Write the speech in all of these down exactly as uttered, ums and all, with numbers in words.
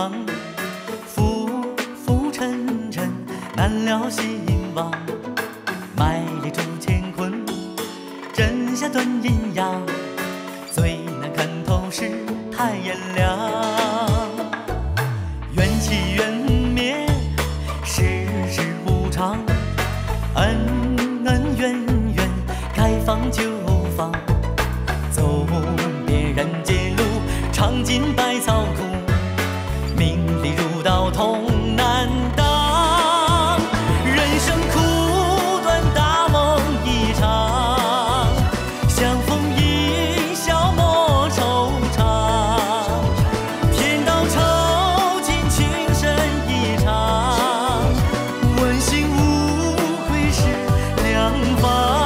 郎，浮浮沉沉难了心王。卖力铸乾坤，真下断阴阳，最难看透是太炎凉。缘起缘灭，世事无常，恩恩怨怨，开放就放。走遍人间路，尝尽百草苦，名利入道同难当。人生苦短，大梦一场，相逢一笑莫惆怅。天道酬尽，情深一场，问心无愧是良方。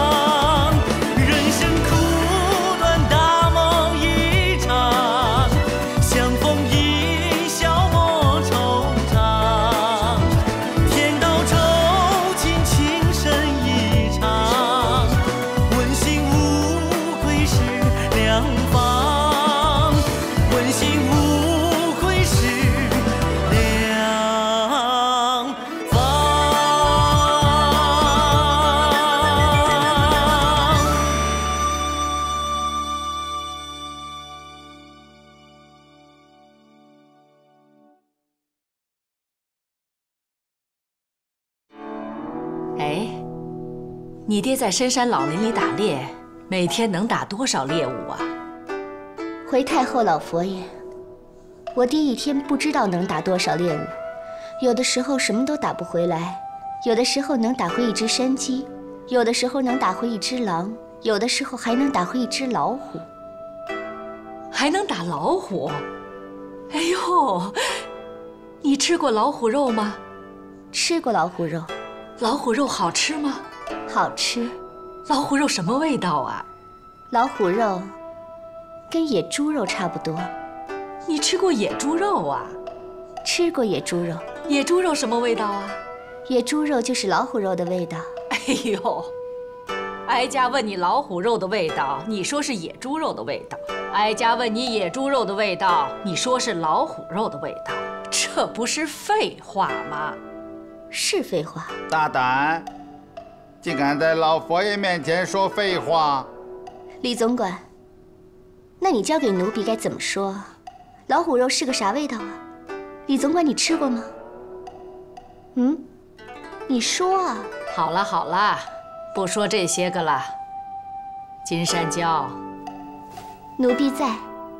你爹在深山老林里打猎，每天能打多少猎物啊？ 回太后老佛爷，我爹一天不知道能打多少猎物，有的时候什么都打不回来，有的时候能打回一只山鸡，有的时候能打回一只狼，有的时候还能打回一只老虎。 还能打老虎？哎呦，你吃过老虎肉吗？ 吃过老虎肉。 老虎肉好吃吗？ 好吃。 老虎肉什么味道啊？ 老虎肉跟野猪肉差不多。 你吃过野猪肉啊？ 吃过野猪肉。 野猪肉什么味道啊？ 野猪肉就是老虎肉的味道。 哎呦，哀家问你老虎肉的味道，你说是野猪肉的味道；哀家问你野猪肉的味道，你说是老虎肉的味道，这不是废话吗？ 是废话。 大胆，竟敢在老佛爷面前说废话！ 李总管，那你教给奴婢该怎么说？老虎肉是个啥味道啊？李总管，你吃过吗？嗯，你说啊。 好了好了，不说这些个了。金山娇， 奴婢在。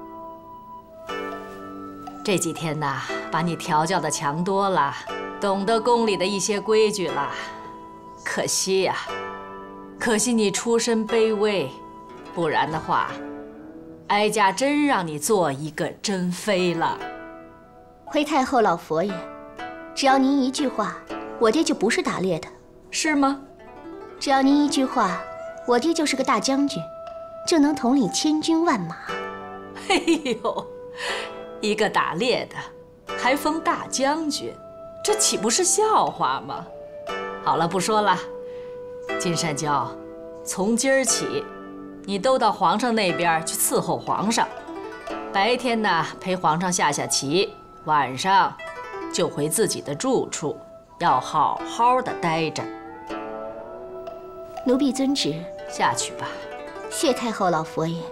这几天呐，把你调教的强多了，懂得宫里的一些规矩了。可惜呀、啊，可惜你出身卑微，不然的话，哀家真让你做一个珍妃了。 回太后老佛爷，只要您一句话，我爹就不是打猎的， 是吗？ 只要您一句话，我爹就是个大将军，就能统领千军万马。 哎呦，一个打猎的，还封大将军，这岂不是笑话吗？好了，不说了。金山娇，从今儿起，你都到皇上那边去伺候皇上。白天呢，陪皇上下下棋，晚上就回自己的住处，要好好的待着。 奴婢遵旨。 下去吧。 谢太后老佛爷。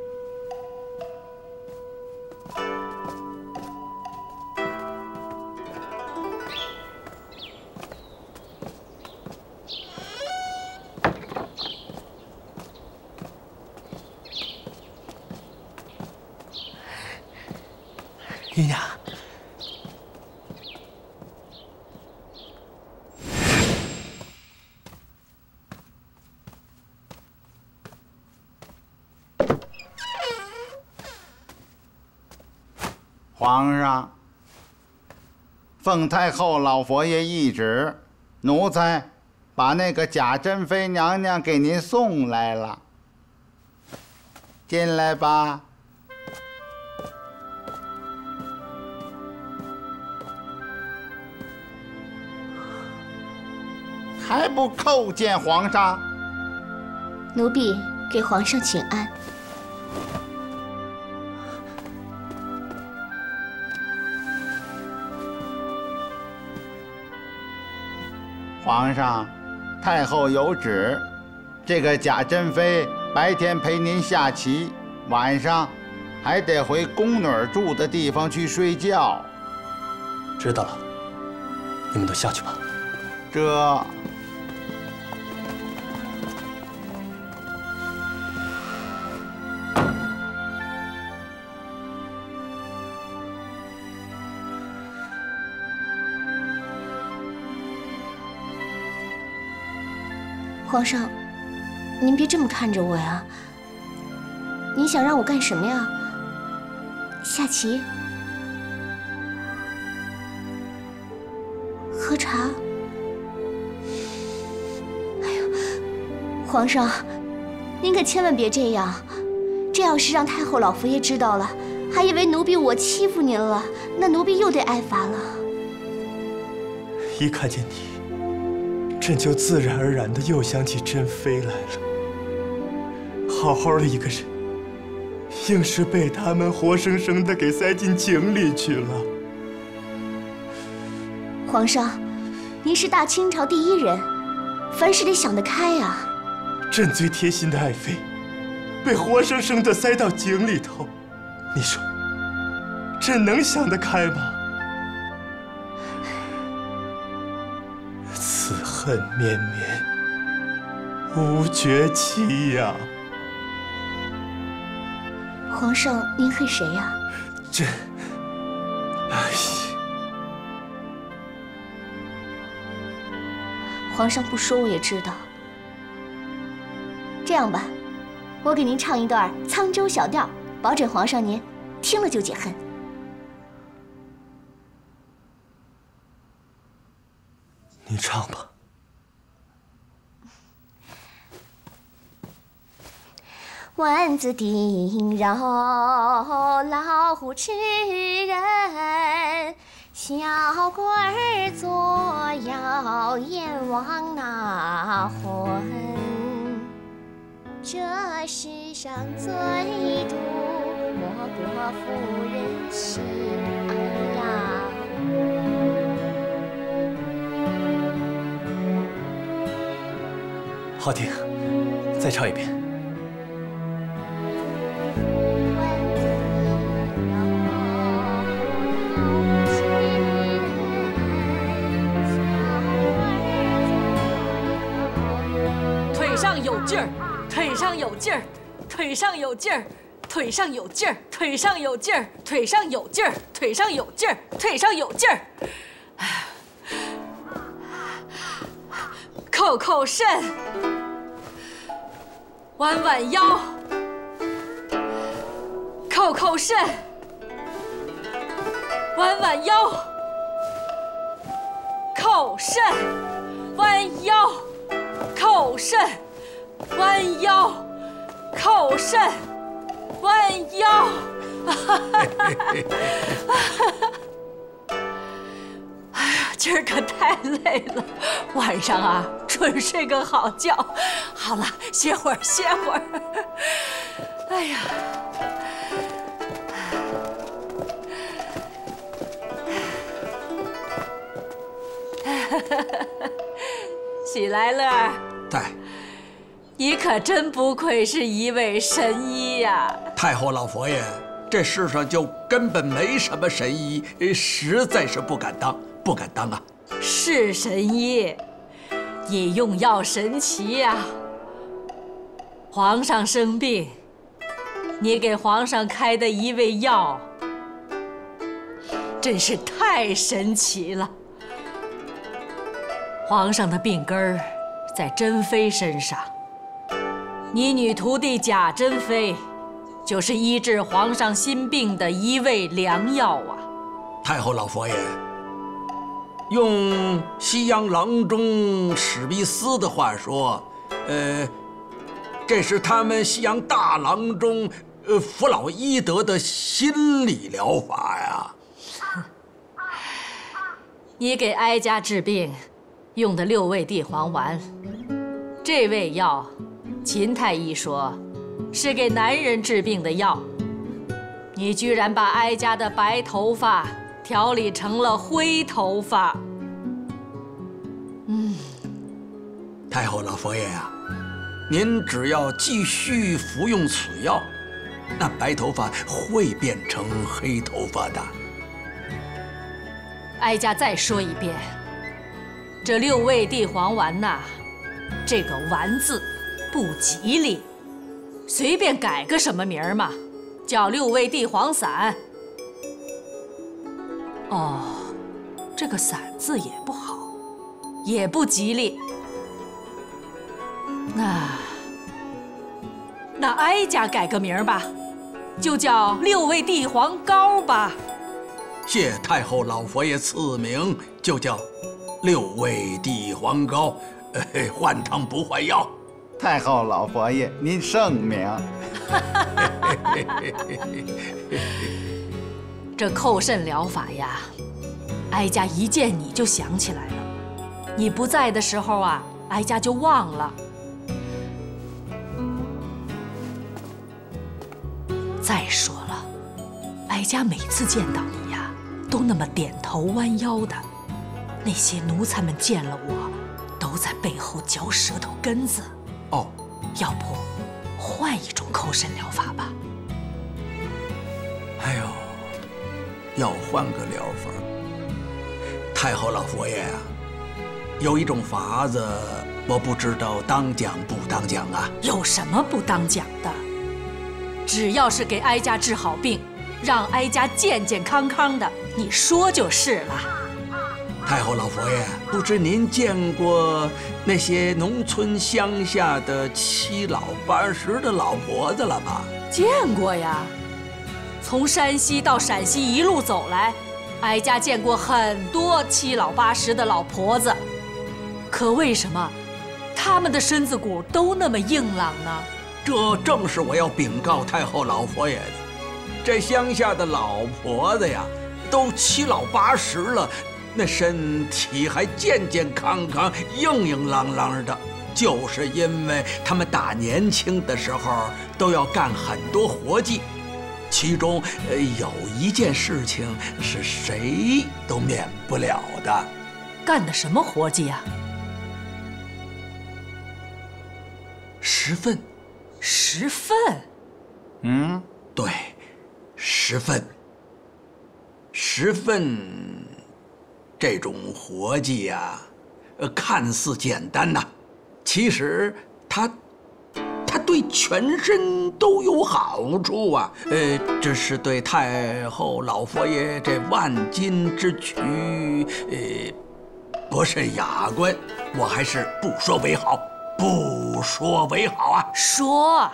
姨娘， 皇上，奉太后老佛爷懿旨，奴才把那个假珍妃娘娘给您送来了。进来吧。还不叩见皇上？ 奴婢给皇上请安。 皇上，太后有旨，这个贾珍妃白天陪您下棋，晚上还得回宫女住的地方去睡觉。 知道了，你们都下去吧。 这。 皇上，您别这么看着我呀。您想让我干什么呀？下棋？喝茶？哎呦，皇上，您可千万别这样。这要是让太后老佛爷知道了，还以为奴婢我欺负您了，那奴婢又得挨罚了。 一看见你。 朕就自然而然的又想起珍妃来了。好好的一个人，硬是被他们活生生的给塞进井里去了。 皇上，您是大清朝第一人，凡事得想得开呀。 朕最贴心的爱妃，被活生生的塞到井里头，你说，朕能想得开吗？ 此恨绵绵，无绝期呀！ 皇上，您恨谁呀？ 朕，哎呀！ 皇上不说我也知道。这样吧，我给您唱一段沧州小调，保准皇上您听了就解恨。 你唱吧。 丸子叮肉，老虎吃人，小鬼儿作妖，阎王拿魂。这世上最毒，莫过妇人心。哎呀！ 好听，再唱一遍。 腿上有劲儿，腿上有劲儿，腿上有劲儿，腿上有劲儿，腿上有劲儿，腿上有劲儿，腿上有劲儿，腿上有劲儿。扣扣肾。 弯弯腰，扣扣肾，弯弯腰，扣肾，弯腰，扣肾，弯腰，扣肾，弯腰。哎呀，今儿可太累了，晚上啊，准睡个好觉。好了，歇会儿，歇会儿。哎呀，喜来乐， 在。 你可真不愧是一位神医呀！ 太后老佛爷，这世上就根本没什么神医，实在是不敢当，不敢当啊！ 是神医，你用药神奇呀！皇上生病，你给皇上开的一味药，真是太神奇了。皇上的病根儿在珍妃身上，你女徒弟贾珍妃，就是医治皇上心病的一味良药啊！ 太后老佛爷，用西洋郎中史密斯的话说，呃，这是他们西洋大郎中呃弗洛伊德的心理疗法呀。 你给哀家治病用的六味地黄丸，这味药，秦太医说是给男人治病的药，你居然把哀家的白头发调理成了灰头发。嗯， 佛爷呀，您只要继续服用此药，那白头发会变成黑头发的。 哀家再说一遍，这六味地黄丸呐，这个“丸”字不吉利，随便改个什么名儿嘛，叫六味地黄散。哦，这个“散”字也不好，也不吉利。那那哀家改个名儿吧，就叫六味地黄膏吧。 谢太后老佛爷赐名，就叫六味地黄膏，呃，换汤不换药。 太后老佛爷，您圣明。 这叩肾疗法呀，哀家一见你就想起来了。你不在的时候啊，哀家就忘了。再说了，哀家每次见到你呀，都那么点头弯腰的，那些奴才们见了我，都在背后嚼舌头根子。 哦， 要不换一种叩肾疗法吧？ 哎呦，要换个疗法。太后老佛爷啊，有一种法子，我不知道当讲不当讲啊。 有什么不当讲的？只要是给哀家治好病，让哀家健健康康的，你说就是了。 太后老佛爷，不知您见过那些农村乡下的七老八十的老婆子了吧？ 见过呀，从山西到陕西一路走来，哀家见过很多七老八十的老婆子。可为什么她们的身子骨都那么硬朗呢？ 这正是我要禀告太后老佛爷的。这乡下的老婆子呀，都七老八十了，那身体还健健康康、硬硬朗朗的，就是因为他们打年轻的时候都要干很多活计，其中呃有一件事情是谁都免不了的。 干的什么活计呀？ 食粪。 食粪？ 嗯， 对，食粪。食粪这种活计呀，呃，看似简单呐，其实它它对全身都有好处啊。呃，只是对太后老佛爷这万金之躯，呃，不甚雅观，我还是不说为好。不说为好啊！ 说。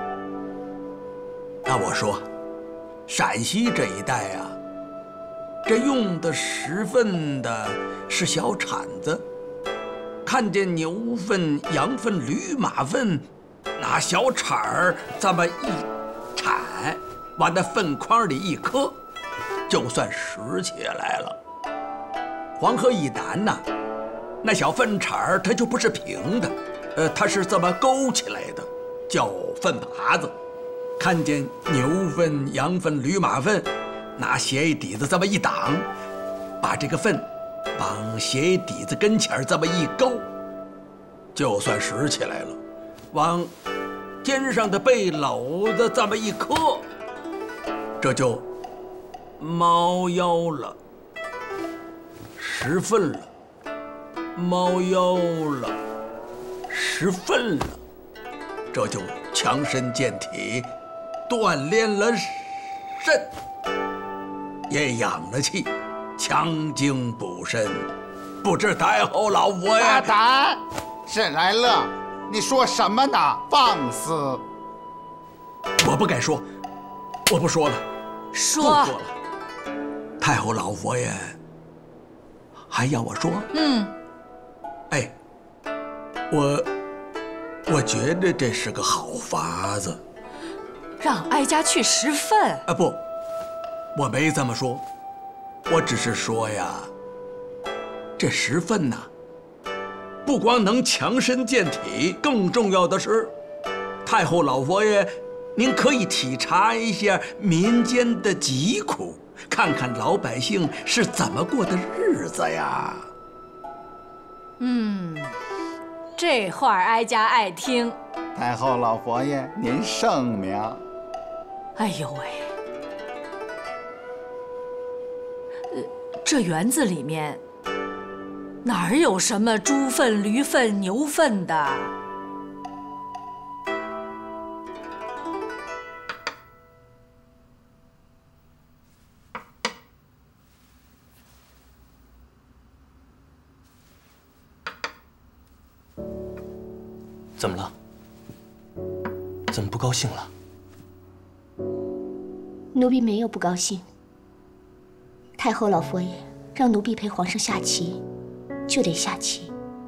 那我说，陕西这一带啊，这用的食粪的是小铲子，看见牛粪、羊粪、驴马粪，拿小铲儿这么一铲，往那粪筐里一磕，就算拾起来了。黄河以南呐，那小粪铲儿它就不是平的。呃，它是这么勾起来的，叫粪耙子。看见牛粪、羊粪、驴马粪，拿鞋底子这么一挡，把这个粪往鞋底子跟前这么一勾，就算拾起来了。往肩上的背篓子这么一磕，这就猫腰了，拾粪了，猫腰了。食粪了，这就强身健体，锻炼了肾，也养了气，强精补身。不知太后老佛爷…… 大胆！沈来乐，你说什么呢？放肆！ 我不敢说，我不说了， 说。 不说了。太后老佛爷还要我说？ 嗯。 哎。我，我觉得这是个好法子， 让哀家去食粪啊！不，我没这么说，我只是说呀，这食粪呐，不光能强身健体，更重要的是，太后老佛爷，您可以体察一下民间的疾苦，看看老百姓是怎么过的日子呀。 嗯。 这话哀家爱听。 太后老佛爷，您圣明。 哎呦喂，呃，这园子里面哪儿有什么猪粪、驴粪、牛粪的？ 怎么了？怎么不高兴了？ 奴婢没有不高兴。太后老佛爷让奴婢陪皇上下棋，就得下棋。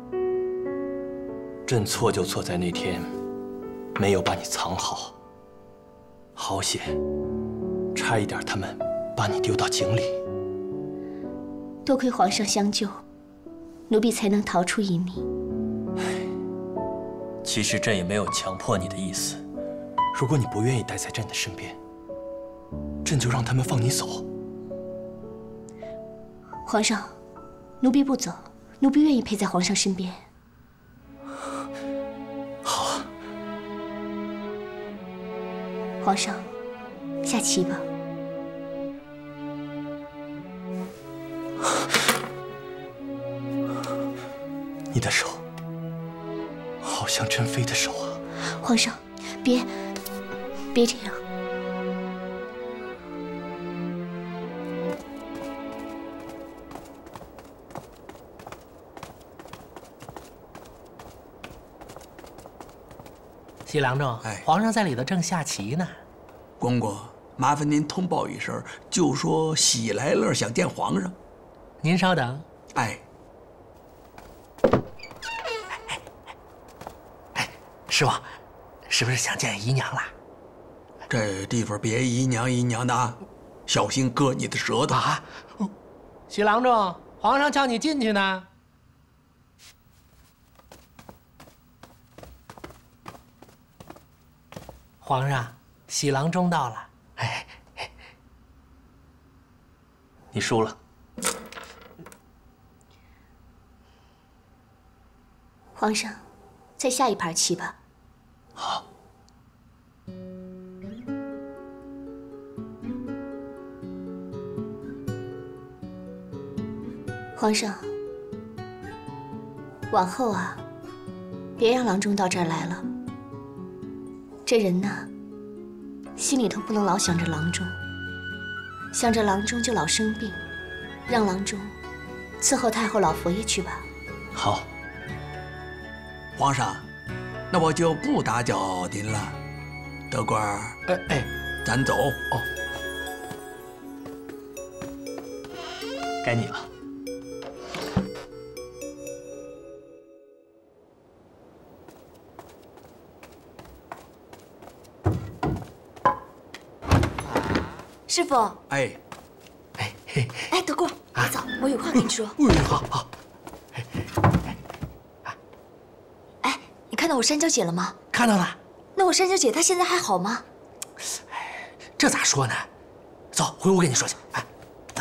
朕错就错在那天没有把你藏好，好险，差一点他们把你丢到井里。 多亏皇上相救，奴婢才能逃出一命。 其实朕也没有强迫你的意思，如果你不愿意待在朕的身边，朕就让他们放你走。 皇上，奴婢不走，奴婢愿意陪在皇上身边。 好啊。 皇上，下棋吧。 你的手好像珍妃的手啊。 皇上，别，别这样。 西郎中， 哎， 皇上在里头正下棋呢。 公公，麻烦您通报一声，就说喜来乐想见皇上。 您稍等。 哎， 哎，师傅，是不是想见姨娘了？ 这地方别姨娘姨娘的啊，小心割你的舌头啊！西郎中，皇上叫你进去呢。皇上，喜郎中到了。哎， 你输了。 皇上，再下一盘棋吧。 好。 皇上，往后啊，别让郎中到这儿来了。这人呐，心里头不能老想着郎中，想着郎中就老生病，让郎中伺候太后老佛爷去吧。 好。 皇上，那我就不打搅您了。德官儿， 哎哎， 咱走。 哦， 该你了。 师傅， 哎， 哎嘿， 哎，德贵，别走，我有话跟你说。 哎，好好。 哎，你看到我山椒姐了吗？ 看到了。 那我山椒姐她现在还好吗？ 哎，这咋说呢？走，回屋跟你说去。哎，走。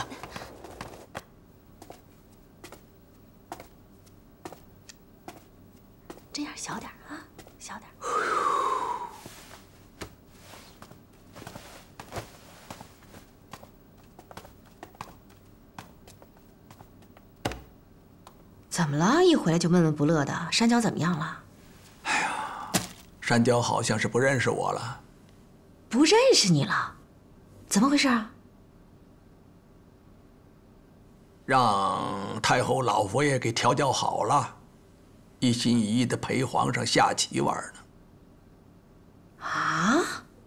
这样小点啊，小点。 怎么了？一回来就闷闷不乐的。山椒怎么样了？ 哎呀，山椒好像是不认识我了。 不认识你了？怎么回事啊？ 让太后老佛爷给调教好了，一心一意的陪皇上下棋玩呢。 啊？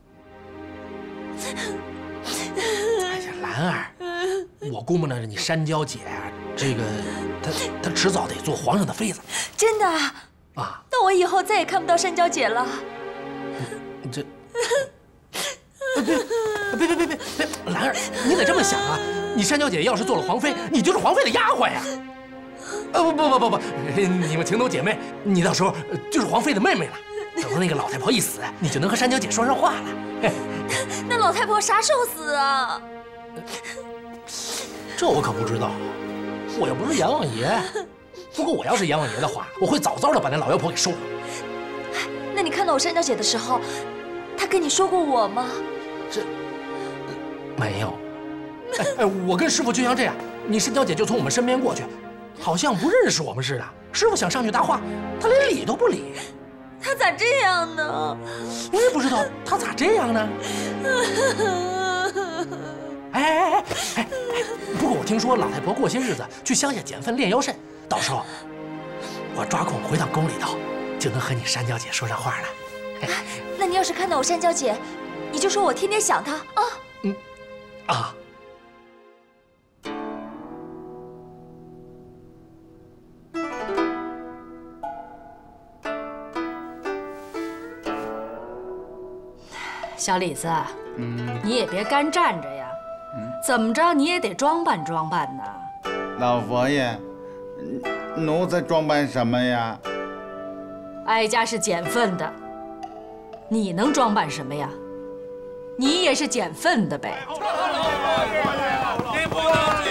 哎呀，兰儿，我估摸着你山椒姐这个。他他迟早得做皇上的妃子， 真的啊？ 啊！ 那我以后再也看不到山椒姐了。 这，别别别别别别，兰儿，你得这么想啊！你山椒姐要是做了皇妃，你就是皇妃的丫鬟呀！啊不不不不不，你们情同姐妹，你到时候就是皇妃的妹妹了。等到那个老太婆一死，你就能和山椒姐说上话了。 那老太婆啥时候死啊？ 这我可不知道。我又不是阎王爷， 不过我要是阎王爷的话，我会早早的把那老妖婆给收了。 那你看到我山娇姐的时候，她跟你说过我吗？ 这没有。哎哎，我跟师傅就像这样，你山娇姐就从我们身边过去，好像不认识我们似的。师傅想上去搭话，她连理都不理。 她咋这样呢？ 我也不知道她咋这样呢。哎哎哎哎哎！不过我听说老太婆过些日子去乡下捡份炼妖肾，到时候我抓空回到宫里头，就能和你山娇姐说上话了。 那你要是看到我山娇姐，你就说我天天想她啊。 嗯，啊。 小李子，嗯，你也别干站着呀，嗯，怎么着你也得装扮装扮呢。 老佛爷，奴才装扮什么呀？ 哀家是捡粪的，你能装扮什么呀？你也是捡粪的呗。 你不能去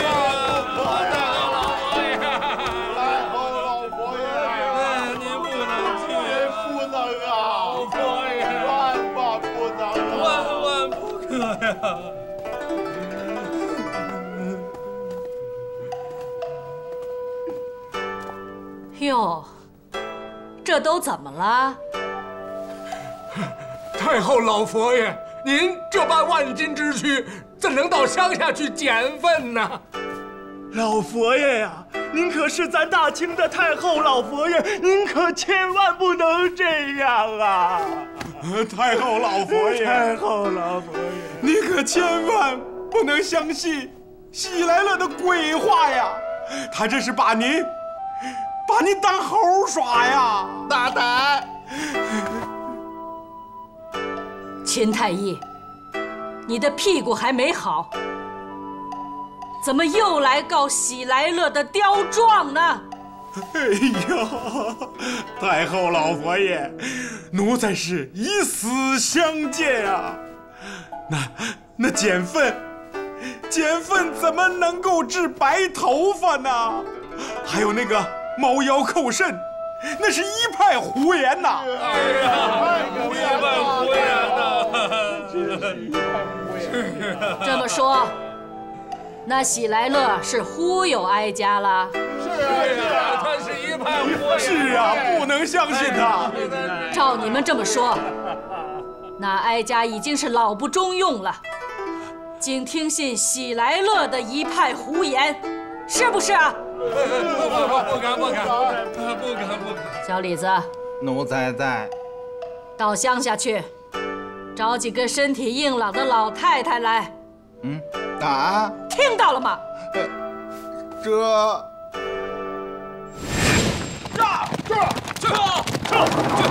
哟，这都怎么了？ 太后老佛爷，您这般万金之躯，怎能到乡下去捡粪呢？ 老佛爷呀，您可是咱大清的太后老佛爷，您可千万不能这样啊！ 太后老佛爷， 太后老佛爷， 你可千万不能相信喜来乐的鬼话呀！他这是把您把您当猴耍呀！ 大胆！ 秦太医，你的屁股还没好，怎么又来告喜来乐的刁状呢？ 哎呀，太后老佛爷，奴才是以死相见啊！那那捡粪，捡粪怎么能够治白头发呢？还有那个猫腰扣肾，那是一派胡言呐！ 哎呀，一派胡言呐！ 这么说，那喜来乐是忽悠哀家了？ 是啊，他是一派胡言。 是啊，不能相信他。 照你们这么说，那哀家已经是老不中用了，竟听信喜来乐的一派胡言，是不是啊？ 不敢不敢不敢不敢不敢。 小李子， 奴才在。 到乡下去，找几个身体硬朗的老太太来。 嗯，啊， 听到了吗？ 呃，这。 这这这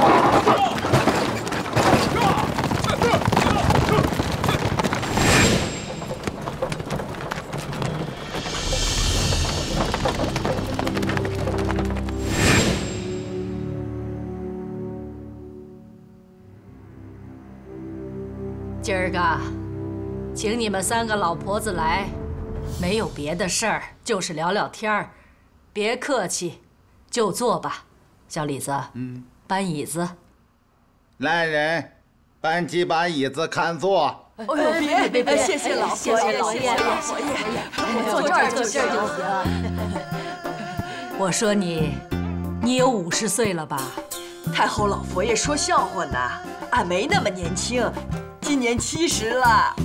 今儿个，请你们三个老婆子来，没有别的事儿，就是聊聊天儿，别客气，就坐吧。小李子，嗯，搬椅子。 来人，搬几把椅子看座。 哎呦，别别别，谢谢老佛爷，老佛爷，老佛爷，坐这儿，坐这儿就行。我说你，你有五十岁了吧？ 太后老佛爷说笑话呢，俺没那么年轻，今年七十了。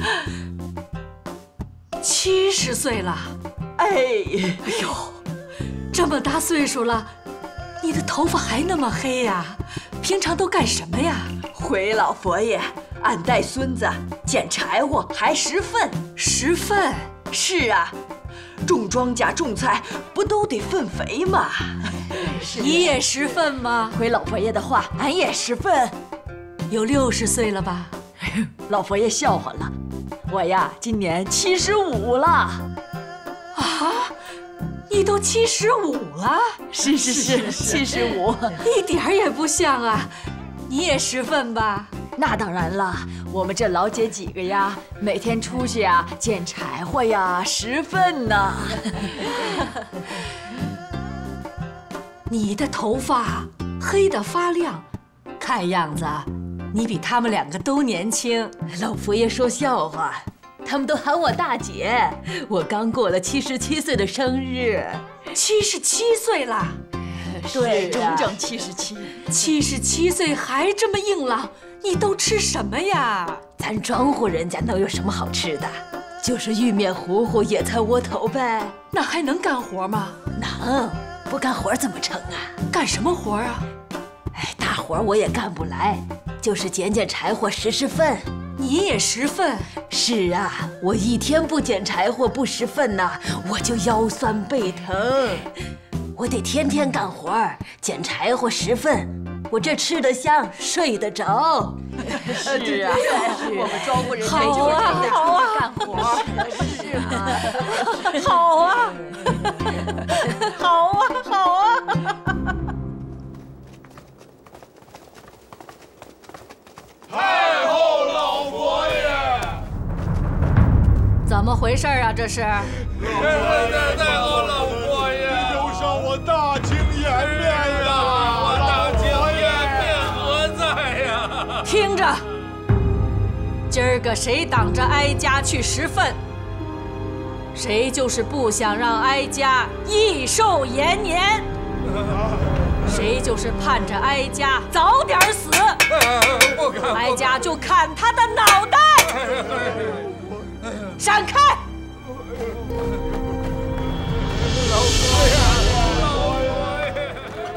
七十岁了？ 哎， 哎呦，这么大岁数了。你的头发还那么黑呀？平常都干什么呀？ 回老佛爷，俺带孙子捡柴火，还拾粪。 拾粪？ 是啊，种庄稼种菜不都得粪肥吗？ 你也拾粪吗？ 回老佛爷的话，俺也拾粪。 有六十岁了吧？ 老佛爷笑话了，我呀，今年七十五了。 啊？你都七十五了？ 是是是，七十五， 一点儿也不像啊！你也拾粪吧？ 那当然了，我们这老姐几个呀，每天出去啊捡柴火呀，拾粪呢。 你的头发黑得发亮，看样子你比他们两个都年轻。 老佛爷说笑话，他们都喊我大姐。我刚过了七十七岁的生日， 七十七岁了。 对，整整七十七。 七十七岁还这么硬朗，你都吃什么呀？ 咱庄户人家能有什么好吃的？就是玉面糊糊、野菜窝头呗。 那还能干活吗？ 能，不干活怎么成啊？ 干什么活啊？ 哎，大活我也干不来，就是捡捡柴火、拾拾粪。 你也拾粪？ 是啊，我一天不捡柴火、不拾粪呐，我就腰酸背疼。我得天天干活，捡柴火、拾粪，我这吃得香，睡得着。是啊，我们庄户人家就是这样出去干活。是啊， 好啊，好啊，好啊。 太后老佛爷， 怎么回事啊？这是？ 太太后老佛爷， 有伤我大清颜面呀！ 我大清颜面何在呀？ 听着，今儿个谁挡着哀家去拾粪，谁就是不想让哀家益寿延年。谁就是盼着哀家早点死，哀家就砍他的脑袋。闪开！ 老佛爷，老佛爷。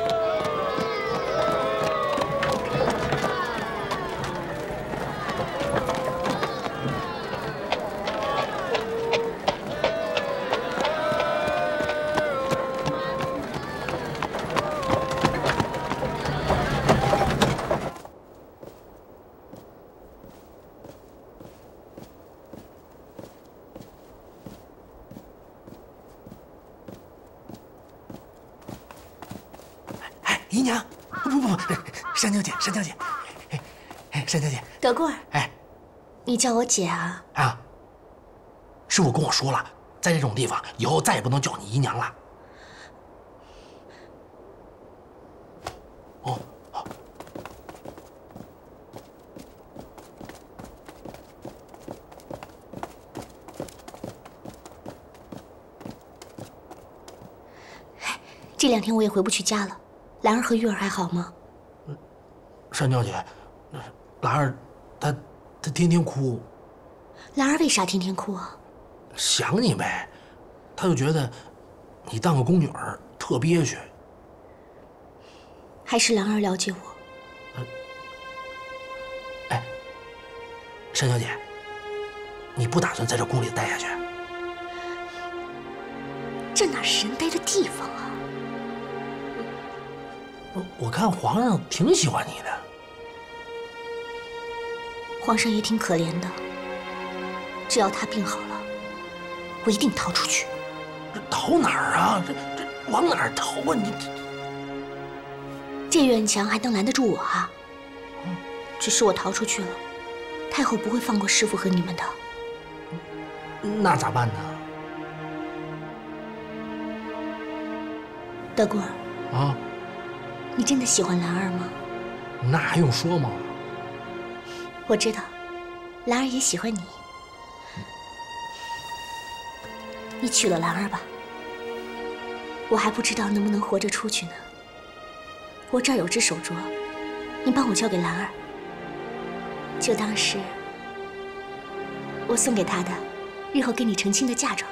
姨娘，不不不，山娇姐，山娇姐，哎哎，山娇姐， 德贵儿， 哎， 你叫我姐啊？ 啊，师傅跟我说了，在这种地方以后再也不能叫你姨娘了。哦，好。 这两天我也回不去家了。兰儿和玉儿还好吗？ 山娇姐，兰儿，她她天天哭。 兰儿为啥天天哭啊？ 想你呗，她就觉得你当个宫女儿特憋屈。 还是兰儿了解我。 嗯、哎，山小姐，你不打算在这宫里待下去？ 这哪是人待的地方啊？ 我看皇上挺喜欢你的。 皇上也挺可怜的。只要他病好了，我一定逃出去。 逃哪儿啊？这这往哪儿逃啊？你这院墙还能拦得住我啊？只是我逃出去了，太后不会放过师傅和你们的。 那咋办呢？ 德贵儿啊， 你真的喜欢兰儿吗？ 那还用说吗？ 我知道，兰儿也喜欢你。你娶了兰儿吧，我还不知道能不能活着出去呢。我这儿有只手镯，你帮我交给兰儿，就当是我送给她的，日后跟你成亲的嫁妆。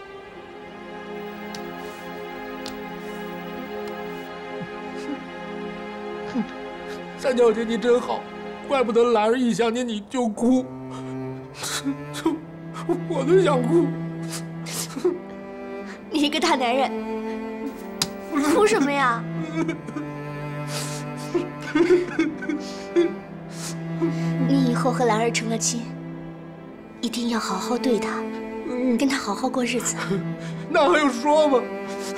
三小姐，你真好，怪不得兰儿一想见你就哭，就我都想哭。 你一个大男人，哭什么呀？你以后和兰儿成了亲，一定要好好对她，跟她好好过日子。 那还用说吗？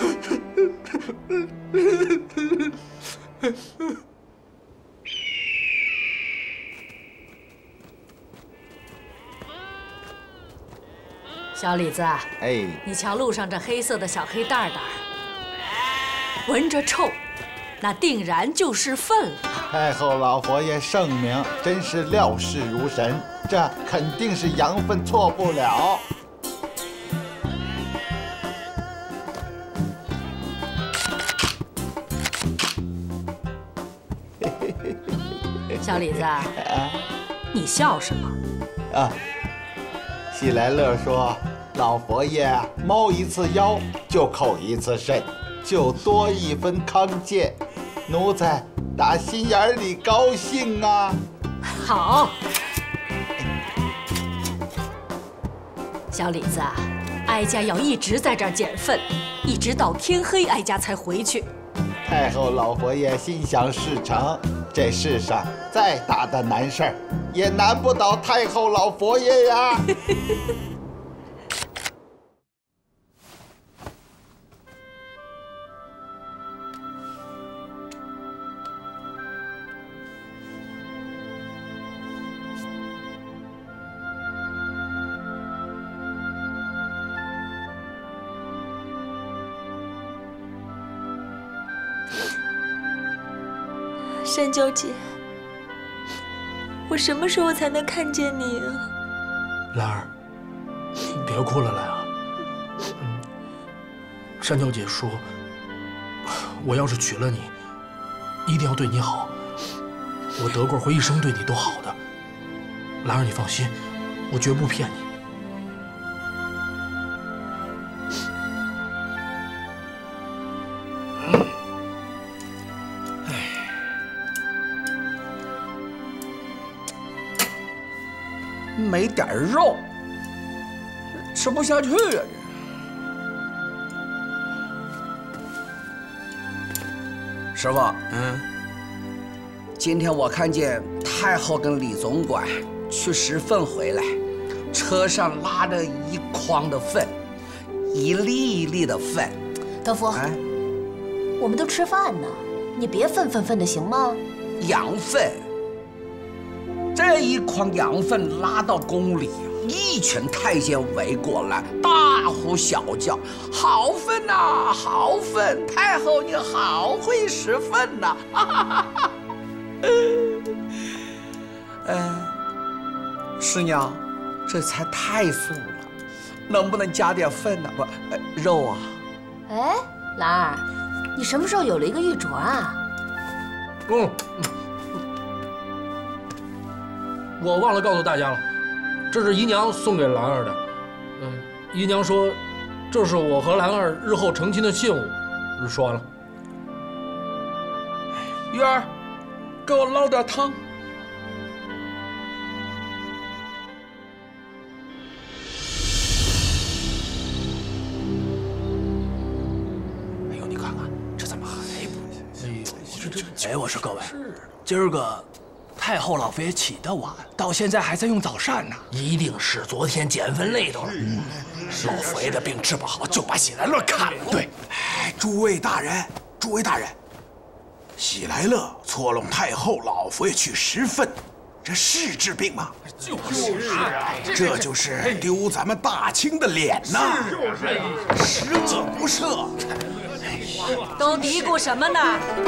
小李子， 哎， 你瞧路上这黑色的小黑袋袋，闻着臭， 那定然就是粪了。 太后老佛爷圣明，真是料事如神，这肯定是羊粪，错不了。 小李子，啊、你笑什么？ 啊，喜来乐说，老佛爷猫一次腰就扣一次肾，就多一分康健，奴才打心眼里高兴啊！ 好，小李子啊，哀家要一直在这儿捡粪，一直到天黑，哀家才回去。 太后老佛爷心想事成，这世上再大的难事儿，也难不倒太后老佛爷呀！ 山娇姐，我什么时候才能看见你啊？ 兰儿，别哭了，兰儿。嗯，山娇姐说，我要是娶了你，一定要对你好。我德贵会一生对你都好的。兰儿，你放心，我绝不骗你。 没点肉，吃不下去啊！这师傅，嗯，今天我看见太后跟李总管去拾粪回来，车上拉着一筐的粪，一粒一粒的粪。 德福，哎，我们都吃饭呢，你别愤愤愤的行吗？ 羊粪。这一筐羊粪拉到宫里，一群太监围过来，大呼小叫：“好粪呐，好粪！太后你好会拾粪呐！”哈哈哈哈。呃，师娘，这菜太素了，能不能加点粪呢？不，呃、肉啊。 哎，兰儿，你什么时候有了一个玉镯啊？ 嗯。我忘了告诉大家了，这是姨娘送给兰儿的。嗯，姨娘说，这是我和兰儿日后成亲的信物。说完了。 玉儿，给我捞点汤。 哎呦，你看看这怎么还不？哎呦，这这……哎，我说各位，今儿个。太后老佛爷起得晚，到现在还在用早膳呢，一定是昨天捡粪累着了。嗯，老佛爷的病治不好，就把喜来乐砍了。对， 哎，诸位大人，诸位大人，喜来乐搓弄太后老佛爷去拾粪，这是治病吗？ 就是啊， 这就是丢咱们大清的脸呐！ 就是， 十计不赦。 都嘀咕什么呢？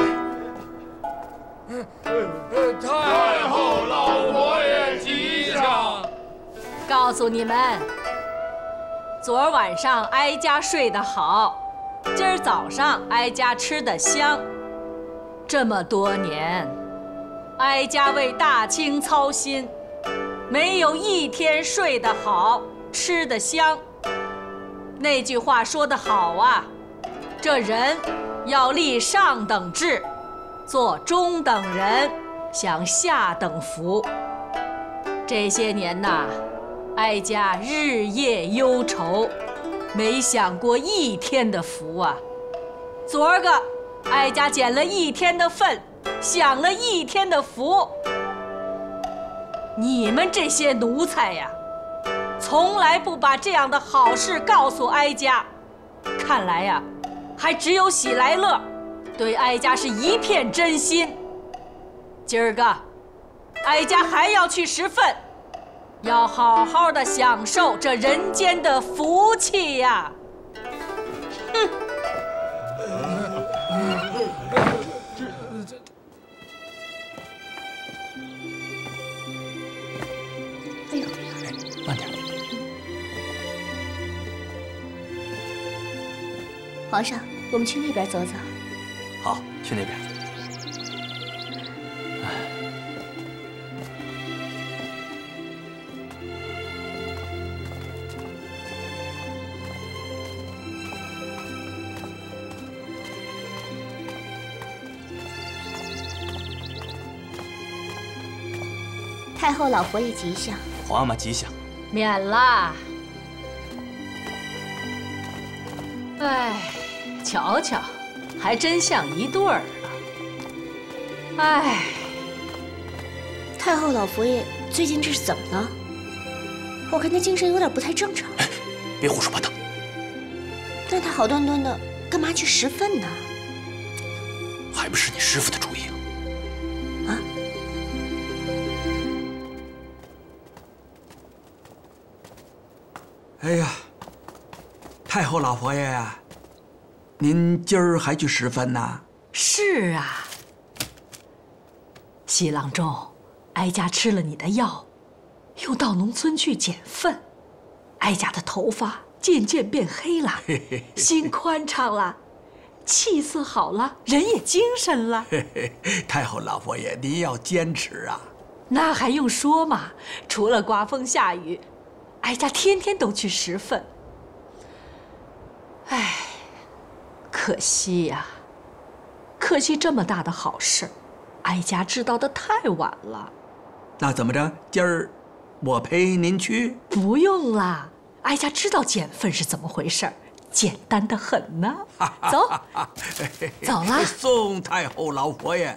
太后老佛爷吉祥！ 告诉你们，昨儿晚上哀家睡得好，今儿早上哀家吃得香。这么多年，哀家为大清操心，没有一天睡得好，吃得香。那句话说得好啊，这人要立上等志。做中等人，享下等福。这些年呐，哀家日夜忧愁，没享过一天的福啊。昨儿个，哀家捡了一天的粪，享了一天的福。你们这些奴才呀，从来不把这样的好事告诉哀家，看来呀，还只有喜来乐。对哀家是一片真心。今儿个，哀家还要去拾粪，要好好的享受这人间的福气呀！哼！ 皇上，我们去那边走走。 好，去那边。 太后老佛爷吉祥。 皇阿玛吉祥。 免了。哎，瞧瞧，还真像一对儿啊！哎， 太后老佛爷最近这是怎么了？我看他精神有点不太正常。 哎，别胡说八道。 但他好端端的，干嘛去食粪呢？ 还不是你师傅的主意啊！啊？ 哎呀，太后老佛爷呀，您今儿还去食粪呐？ 是啊，西郎中，哀家吃了你的药，又到农村去捡粪，哀家的头发渐渐变黑了，心宽敞了，气色好了，人也精神了。 太后老佛爷，您要坚持啊！ 那还用说嘛？除了刮风下雨，哀家天天都去食粪。唉，可惜呀，可惜这么大的好事，哀家知道的太晚了。 那怎么着？今儿我陪您去？ 不用啦，哀家知道捡粪是怎么回事，简单的很呢。走，走了。 送太后老佛爷。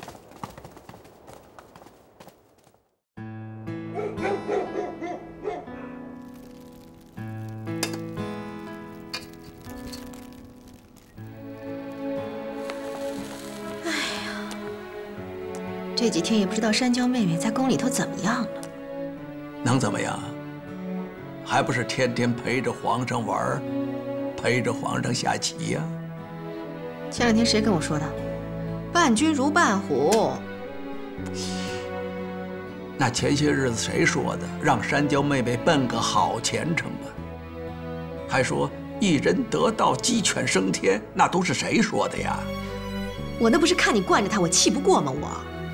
这几天也不知道山娇妹妹在宫里头怎么样了。 能怎么样？还不是天天陪着皇上玩，陪着皇上下棋呀。 前两天谁跟我说的？伴君如伴虎。 那前些日子谁说的？让山娇妹妹奔个好前程吧。还说一人得道，鸡犬升天，那都是谁说的呀？ 我那不是看你惯着她，我气不过吗？我。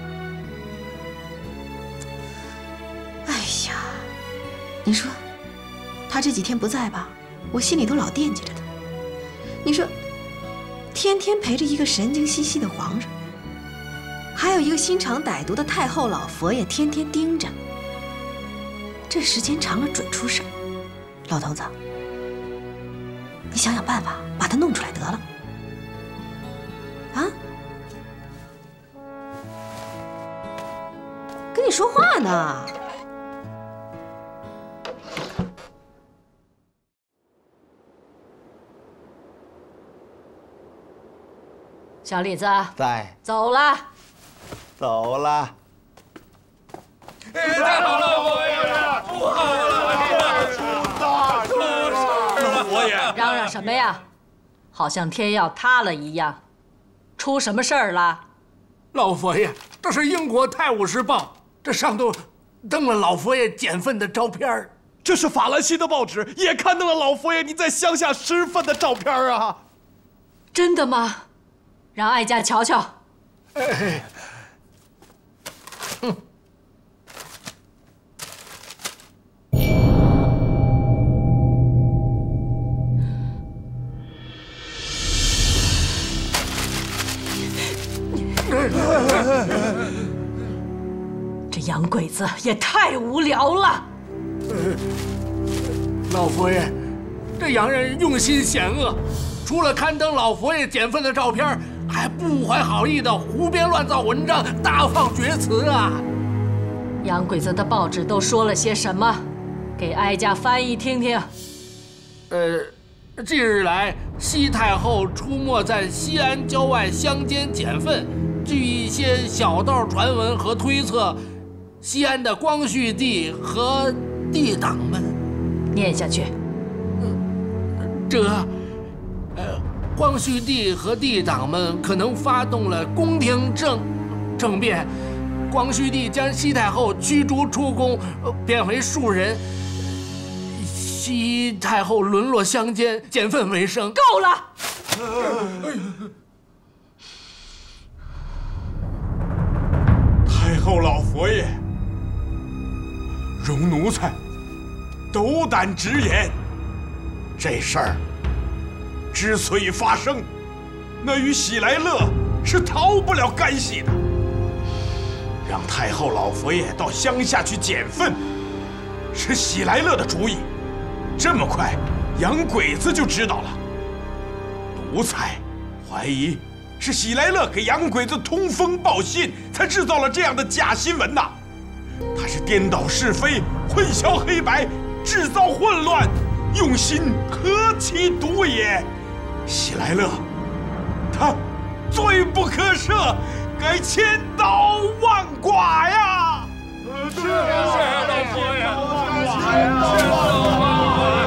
你说，他这几天不在吧，我心里都老惦记着他。你说，天天陪着一个神经兮兮的皇上，还有一个心肠歹毒的太后老佛爷天天盯着，这时间长了准出事儿。老头子，你想想办法把他弄出来得了。啊？跟你说话呢。 小李子， 在。 走了。 走了。 太好了，老佛爷！不好了，大出事！ 老佛爷， 嚷嚷什么呀？好像天要塌了一样。出什么事儿了？ 老佛爷，这是英国《泰晤士报》，这上头登了老佛爷捡粪的照片。 这是法兰西的报纸也刊登了老佛爷你在乡下食粪的照片啊！ 真的吗？让哀家瞧瞧。 哎，哼。 这洋鬼子也太无聊了。 老佛爷，这洋人用心险恶，除了刊登老佛爷捡粪的照片，还不怀好意的胡编乱造文章，大放厥词啊！ 洋鬼子的报纸都说了些什么？给哀家翻译听听。 呃，近日来，西太后出没在西安郊外乡间捡粪。据一些小道传闻和推测，西安的光绪帝和帝党们， 念下去。 这，呃，光绪帝和帝党们可能发动了宫廷政政变，光绪帝将西太后驱逐出宫，贬为庶人。西太后沦落乡间，捡粪为生。 够了！ 太后老佛爷，容奴才斗胆直言，这事儿之所以发生，那与喜来乐是逃不了干系的。让太后老佛爷到乡下去捡粪，是喜来乐的主意。这么快，洋鬼子就知道了。奴才怀疑是喜来乐给洋鬼子通风报信，才制造了这样的假新闻呐。他是颠倒是非，混淆黑白，制造混乱，用心何其毒也！喜来乐，他罪不可赦，该千刀万剐呀！ 是啊，老佛爷，千刀万剐！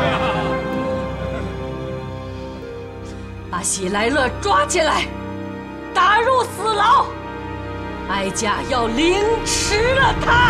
把喜来乐抓起来，打入死牢，哀家要凌迟了他。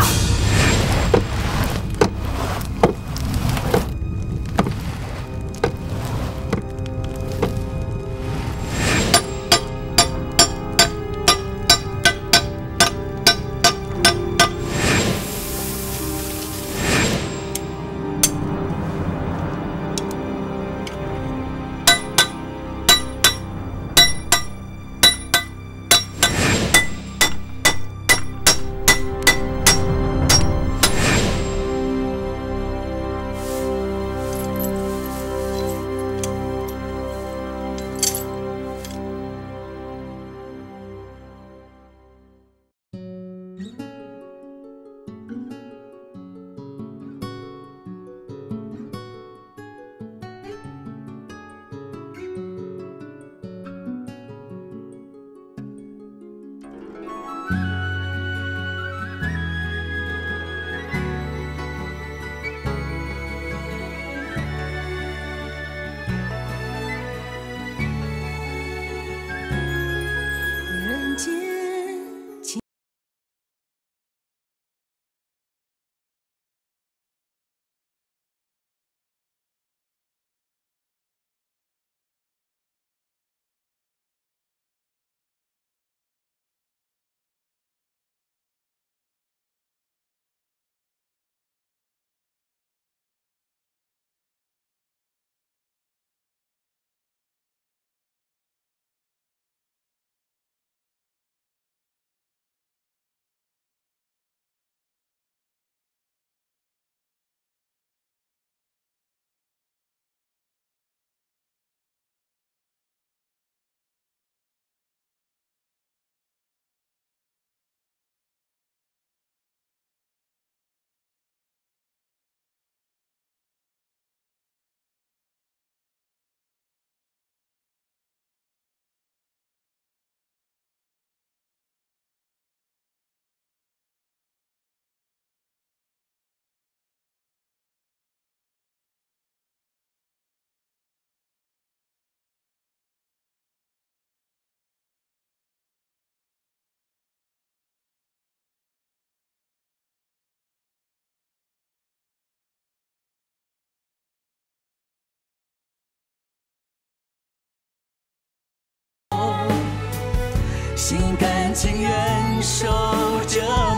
心甘情愿守着。